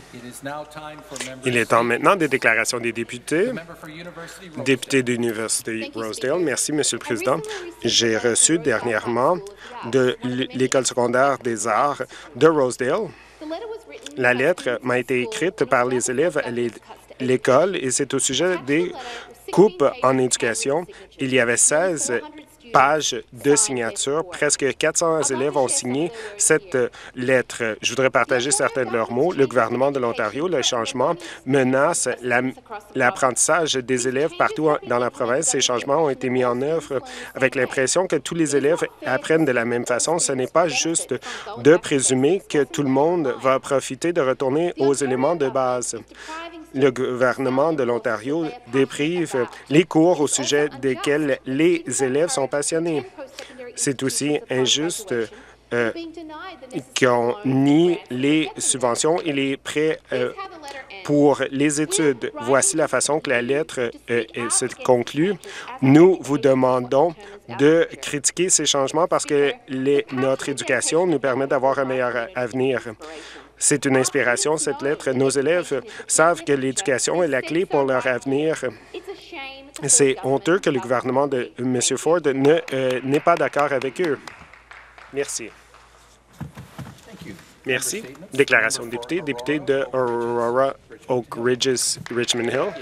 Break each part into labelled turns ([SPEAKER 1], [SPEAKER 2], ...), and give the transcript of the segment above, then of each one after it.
[SPEAKER 1] Il est temps maintenant des déclarations des députés. Député de l'Université Rosedale, merci, Monsieur le Président. J'ai reçu dernièrement de l'École secondaire des arts de Rosedale. La lettre m'a été écrite par les élèves à l'école et c'est au sujet des coupes en éducation. Il y avait 16 pages de signature. Presque 400 élèves ont signé cette lettre. Je voudrais partager certains de leurs mots. Le gouvernement de l'Ontario, le changement menace l'apprentissage des élèves partout dans la province. Ces changements ont été mis en œuvre avec l'impression que tous les élèves apprennent de la même façon. Ce n'est pas juste de présumer que tout le monde va profiter de retourner aux éléments de base. Le gouvernement de l'Ontario déprive les cours au sujet desquels les élèves sont passionnés. C'est aussi injuste qu'on nie les subventions et les prêts pour les études. Voici la façon que la lettre se conclut. Nous vous demandons de critiquer ces changements parce que notre éducation nous permet d'avoir un meilleur avenir. C'est une inspiration, cette lettre. Nos élèves savent que l'éducation est la clé pour leur avenir. C'est honteux que le gouvernement de M. Ford n'est pas d'accord avec eux. Merci. Merci. Déclaration de député, député de Aurora Oak Ridges, Richmond Hill.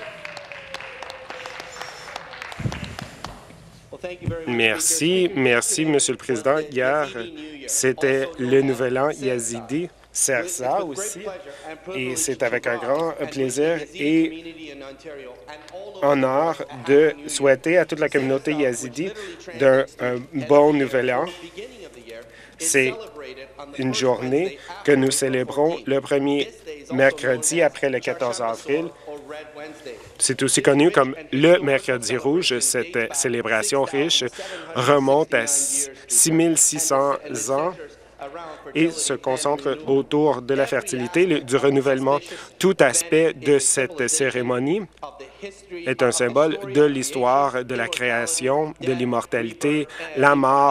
[SPEAKER 1] Merci, Monsieur le Président. Hier, c'était le Nouvel An yazidi. CERSA aussi, et c'est avec un grand plaisir et honneur de souhaiter à toute la communauté yazidi un bon nouvel an. C'est une journée que nous célébrons le premier mercredi après le 14 avril. C'est aussi connu comme le Mercredi rouge. Cette célébration riche remonte à 6600 ans et se concentre autour de la fertilité, du renouvellement. Tout aspect de cette cérémonie est un symbole de l'histoire, de la création, de l'immortalité, la mort,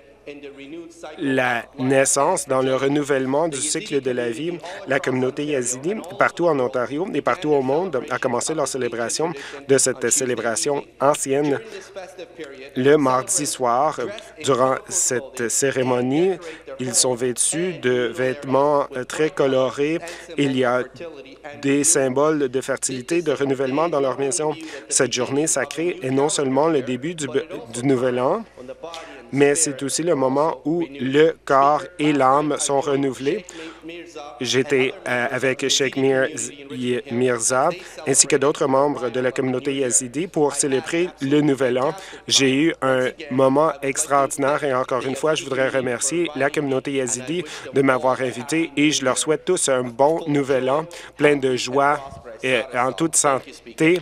[SPEAKER 1] la naissance, dans le renouvellement du cycle de la vie. La communauté yazidi, partout en Ontario et partout au monde, a commencé leur célébration de cette célébration ancienne le mardi soir. Durant cette cérémonie, ils sont vêtus de vêtements très colorés. Il y a des symboles de fertilité, de renouvellement dans leur maison. Cette journée sacrée est non seulement le début du Nouvel An, mais c'est aussi le moment où le corps et l'âme sont renouvelés. J'étais avec Sheikh Mirza ainsi que d'autres membres de la communauté yazidi pour célébrer le Nouvel An. J'ai eu un moment extraordinaire et encore une fois, je voudrais remercier la communauté yazidi de m'avoir invité et je leur souhaite tous un bon Nouvel An, plein de joie et en toute santé.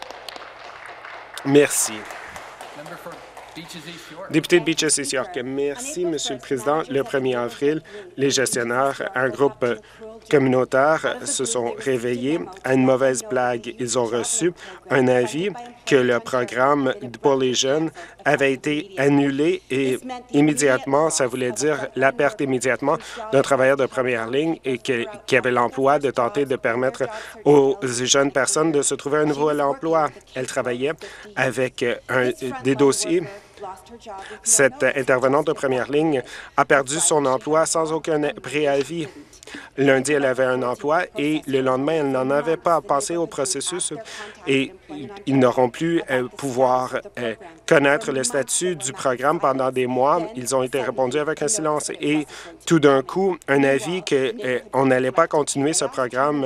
[SPEAKER 1] Merci. Député de Beaches East York, merci, Monsieur le Président. Le 1er avril, les gestionnaires, un groupe communautaire, se sont réveillés à une mauvaise blague. Ils ont reçu un avis que le programme pour les jeunes avait été annulé et immédiatement, ça voulait dire la perte immédiatement d'un travailleur de première ligne et qui avait l'emploi de tenter de permettre aux jeunes personnes de se trouver un nouveau emploi. Elle travaillait avec des dossiers. Cette intervenante de première ligne a perdu son emploi sans aucun préavis. Lundi, elle avait un emploi et le lendemain, elle n'en avait pas. Passé au processus et ils n'auront plus pouvoir connaître le statut du programme pendant des mois. Ils ont été répondus avec un silence et tout d'un coup, un avis qu'on n'allait pas continuer ce programme.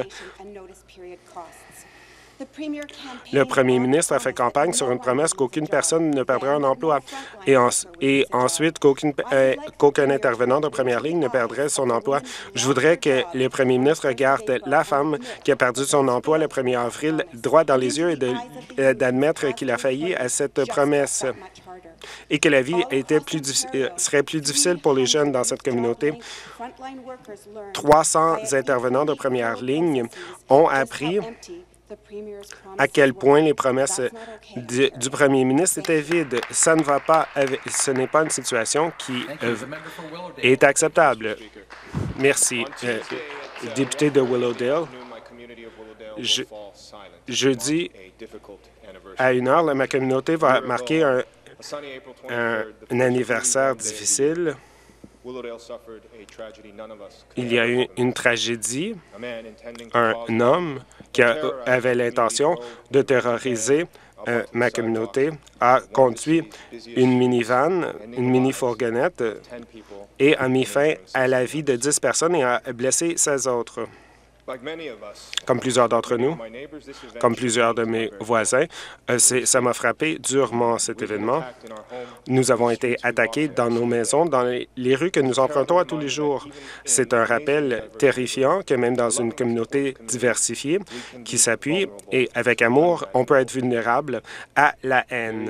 [SPEAKER 1] Le premier ministre a fait campagne sur une promesse qu'aucune personne ne perdrait un emploi et ensuite qu'aucun intervenant de première ligne ne perdrait son emploi. Je voudrais que le premier ministre regarde la femme qui a perdu son emploi le 1er avril droit dans les yeux et d'admettre qu'il a failli à cette promesse et que la vie serait plus difficile pour les jeunes dans cette communauté. 300 intervenants de première ligne ont appris à quel point les promesses du premier ministre étaient vides. Ça ne va pas, ce n'est pas une situation qui est acceptable. Merci. Député de Willowdale. jeudi, à 1 heure, ma communauté va marquer un anniversaire difficile. Il y a eu une tragédie. Un homme qui avait l'intention de terroriser ma communauté a conduit une minivan, une mini-fourgonnette, et a mis fin à la vie de 10 personnes et a blessé 16 autres. Comme plusieurs d'entre nous, comme plusieurs de mes voisins, ça m'a frappé durement, cet événement. Nous avons été attaqués dans nos maisons, dans les rues que nous empruntons à tous les jours. C'est un rappel terrifiant que même dans une communauté diversifiée qui s'appuie et avec amour, on peut être vulnérable à la haine.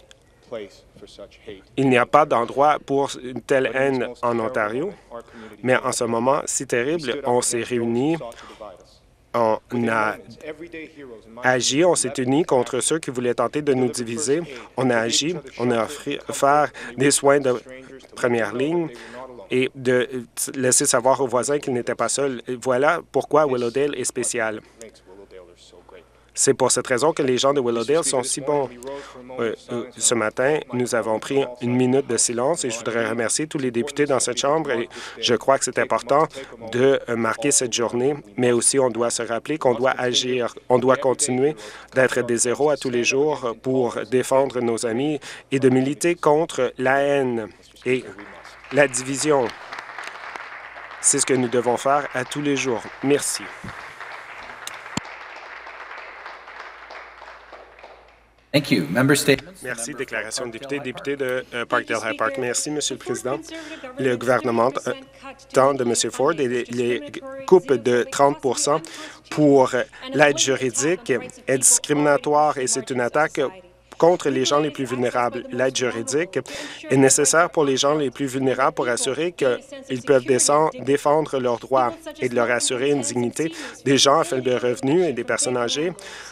[SPEAKER 1] Il n'y a pas d'endroit pour une telle haine en Ontario, mais en ce moment si terrible, on s'est réunis, on a agi, on s'est unis contre ceux qui voulaient tenter de nous diviser. On a agi, on a offert des soins de première ligne et de laisser savoir aux voisins qu'ils n'étaient pas seuls. Voilà pourquoi Willowdale est spécial. C'est pour cette raison que les gens de Willowdale sont si bons. Ce matin, nous avons pris une minute de silence et je voudrais remercier tous les députés dans cette Chambre. Et je crois que c'est important de marquer cette journée, mais aussi on doit se rappeler qu'on doit agir. On doit continuer d'être des héros à tous les jours pour défendre nos amis et de militer contre la haine et la division. C'est ce que nous devons faire à tous les jours. Merci. Merci. Déclaration de député. Député de Parkdale High Park. Merci, Monsieur le Président. Le gouvernement temps de M. Ford et les coupes de 30 pour l'aide juridique est discriminatoire et c'est une attaque contre les gens les plus vulnérables. L'aide juridique est nécessaire pour les gens les plus vulnérables pour assurer qu'ils peuvent défendre leurs droits et de leur assurer une dignité des gens à faible revenu et des personnes âgées,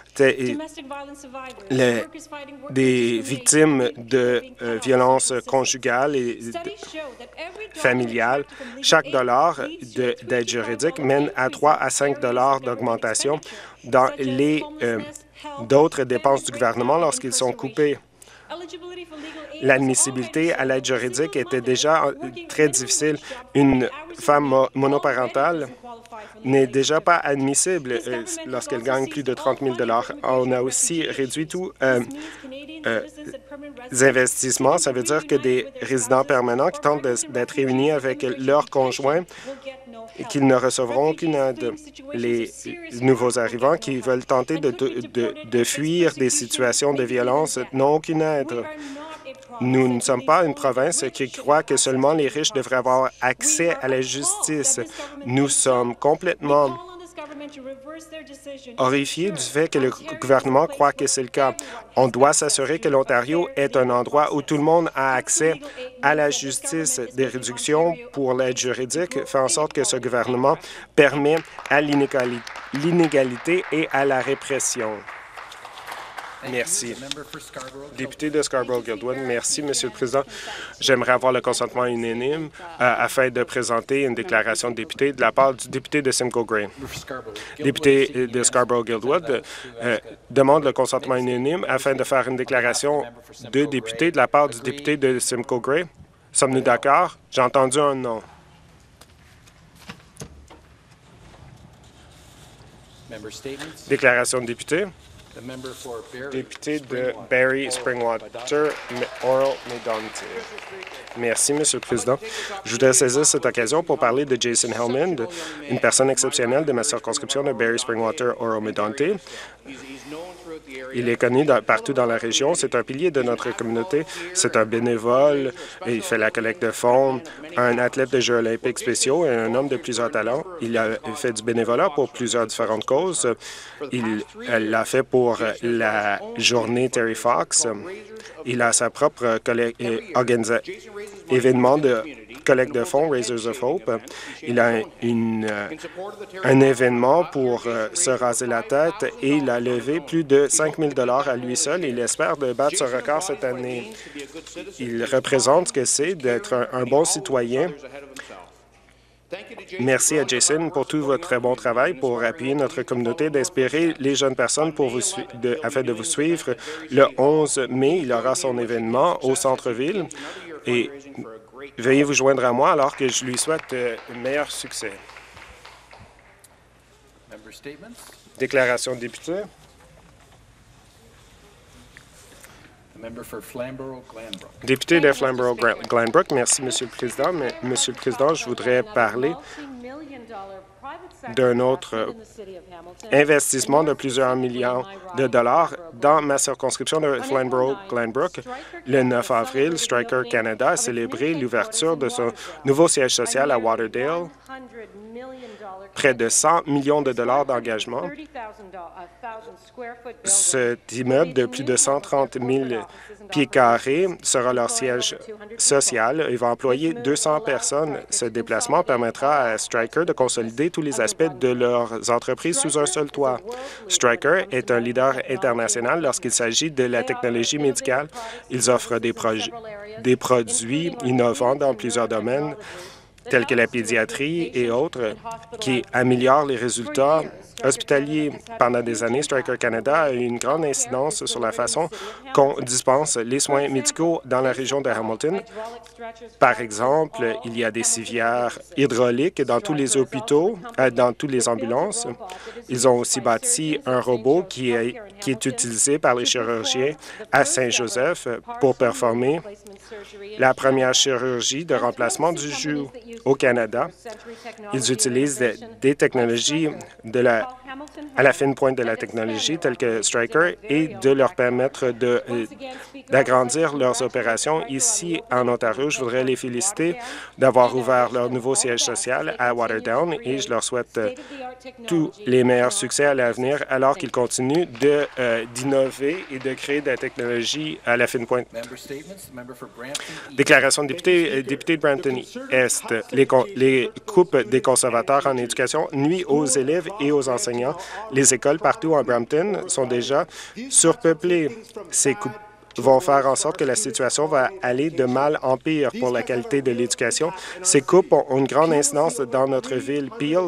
[SPEAKER 1] des victimes de violences conjugales et familiales. Chaque dollar d'aide juridique mène à 3 à 5 dollars d'augmentation dans les d'autres dépenses du gouvernement lorsqu'ils sont coupés. L'admissibilité à l'aide juridique était déjà très difficile. Une femme monoparentale n'est déjà pas admissible lorsqu'elle gagne plus de 30 000 $. On a aussi réduit tous les investissements. Ça veut dire que des résidents permanents qui tentent d'être réunis avec leurs conjoints et qu'ils ne recevront aucune aide. Les nouveaux arrivants qui veulent tenter de fuir des situations de violence n'ont aucune aide. Nous ne sommes pas une province qui croit que seulement les riches devraient avoir accès à la justice. Nous sommes complètement horrifiés du fait que le gouvernement croit que c'est le cas. On doit s'assurer que l'Ontario est un endroit où tout le monde a accès à la justice. Des réductions pour l'aide juridique font en sorte que ce gouvernement permet à l'inégalité et à la répression. Merci. Député de Scarborough-Guildwood, merci, Monsieur le Président. J'aimerais avoir le consentement unanime afin de présenter une déclaration de député de la part du député de Simcoe Grey. Député de Scarborough-Guildwood demande le consentement unanime afin de faire une déclaration de député de la part du député de Simcoe Grey. Sommes-nous d'accord? J'ai entendu un non. Déclaration de député. Député de Barrie Springwater, Oro Medonte. Merci, Monsieur le Président. Je voudrais saisir cette occasion pour parler de Jason Hellman, une personne exceptionnelle de ma circonscription de Barrie Springwater, Oro Medonte. Il est connu partout dans la région. C'est un pilier de notre communauté. C'est un bénévole. Il fait la collecte de fonds, un athlète de Jeux olympiques spéciaux et un homme de plusieurs talents. Il a fait du bénévolat pour plusieurs différentes causes. Il l'a fait pour la journée Terry Fox. Il a sa propre événement de collecte de fonds, Raisers of Hope. Il a un événement pour se raser la tête et il a levé plus de 5 000 $ à lui seul. Il espère de battre ce record cette année. Il représente ce que c'est d'être un bon citoyen Merci à Jason pour tout votre très bon travail pour appuyer notre communauté, d'inspirer les jeunes personnes afin de vous suivre. Le 11 mai, il y aura son événement au centre-ville et veuillez vous joindre à moi alors que je lui souhaite meilleur succès. Déclaration de député. Député de Flamborough-Glanbrook, merci, Monsieur le Président. Monsieur le Président, je voudrais parler d'un autre investissement de plusieurs millions de dollars dans ma circonscription de Flamborough-Glanbrook. Le 9 avril, Stryker Canada a célébré l'ouverture de son nouveau siège social à Waterdale. Près de 100 millions de dollars d'engagement. Cet immeuble de plus de 130 000 pieds carrés sera leur siège social. Il va employer 200 personnes. Ce déplacement permettra à Stryker de consolider tous les aspects de leurs entreprises sous un seul toit. Stryker est un leader international lorsqu'il s'agit de la technologie médicale. Ils offrent des produits innovants dans plusieurs domaines, tels que la pédiatrie et autres, qui améliorent les résultats hospitaliers. Pendant des années, Stryker Canada a eu une grande incidence sur la façon qu'on dispense les soins médicaux dans la région de Hamilton. Par exemple, il y a des civières hydrauliques dans tous les hôpitaux, dans toutes les ambulances. Ils ont aussi bâti un robot qui est utilisé par les chirurgiens à Saint-Joseph pour performer la première chirurgie de remplacement du genou au Canada. Ils utilisent des technologies à la fine pointe de la technologie, telles que Stryker, et de leur permettre d'agrandir leurs opérations. Ici, en Ontario, je voudrais les féliciter d'avoir ouvert leur nouveau siège social à Waterdown et je leur souhaite tous les meilleurs succès à l'avenir alors qu'ils continuent d'innover et de créer de la technologie à la fine pointe. Déclaration de député de Brampton-Est. Les coupes des conservateurs en éducation nuisent aux élèves et aux enseignants. Les écoles partout en Brampton sont déjà surpeuplées. Ces coupes vont faire en sorte que la situation va aller de mal en pire pour la qualité de l'éducation. Ces coupes ont une grande incidence dans notre ville. Peel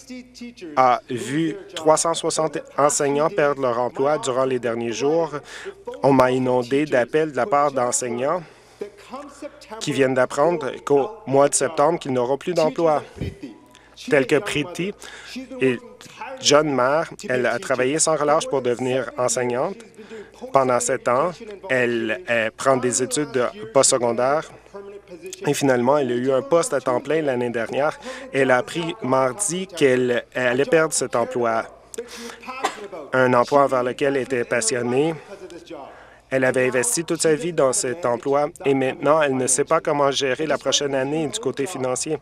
[SPEAKER 1] a vu 360 enseignants perdre leur emploi durant les derniers jours. On m'a inondé d'appels de la part d'enseignants qui viennent d'apprendre qu'au mois de septembre, qu'ils n'auront plus d'emploi. Tels que Priti et John Maher, elle a travaillé sans relâche pour devenir enseignante. Pendant 7 ans, elle prend des études postsecondaires et finalement, elle a eu un poste à temps plein l'année dernière. Elle a appris mardi qu'elle allait perdre cet emploi, un emploi envers lequel elle était passionnée. Elle avait investi toute sa vie dans cet emploi et maintenant, elle ne sait pas comment gérer la prochaine année du côté financier.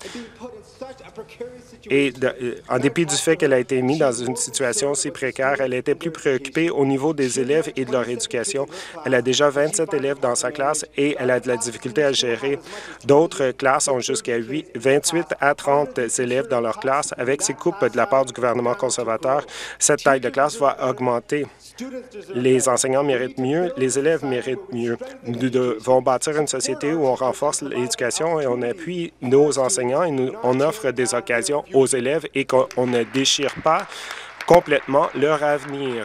[SPEAKER 1] Et en dépit du fait qu'elle a été mise dans une situation si précaire, elle était plus préoccupée au niveau des élèves et de leur éducation. Elle a déjà 27 élèves dans sa classe et elle a de la difficulté à gérer. D'autres classes ont jusqu'à 28 à 30 élèves dans leur classe. Avec ces coupes de la part du gouvernement conservateur, cette taille de classe va augmenter. Les enseignants méritent mieux, les élèves méritent mieux. Nous devons bâtir une société où on renforce l'éducation et on appuie nos enseignants et on offre des occasions aux élèves et qu'on ne déchire pas complètement leur avenir.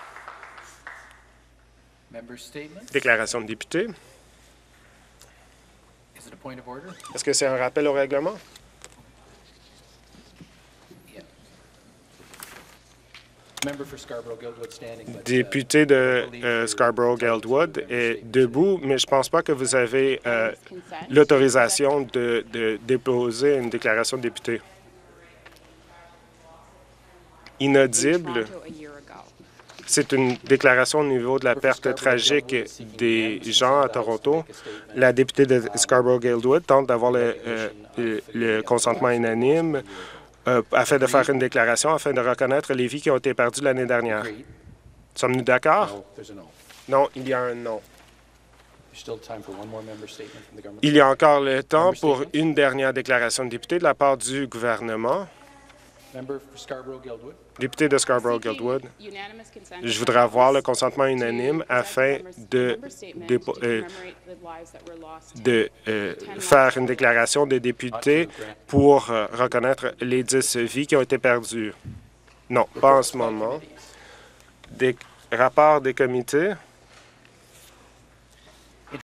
[SPEAKER 1] Déclaration de député. Est-ce que c'est un rappel au règlement? Député de Scarborough-Guildwood est debout, mais je ne pense pas que vous avez l'autorisation de déposer une déclaration de député. Inaudible. C'est une déclaration au niveau de la perte tragique des gens à Toronto. La députée de Scarborough-Guildwood tente d'avoir le consentement unanime afin de faire une déclaration, afin de reconnaître les vies qui ont été perdues l'année dernière. Sommes-nous d'accord? Non, il y a un non. Il y a encore le temps pour une dernière déclaration de député de la part du gouvernement. Député de Scarborough-Guildwood, je voudrais avoir le consentement unanime afin de faire une déclaration de député pour reconnaître les 10 vies qui ont été perdues. Non, pas en ce moment. Des rapports des comités.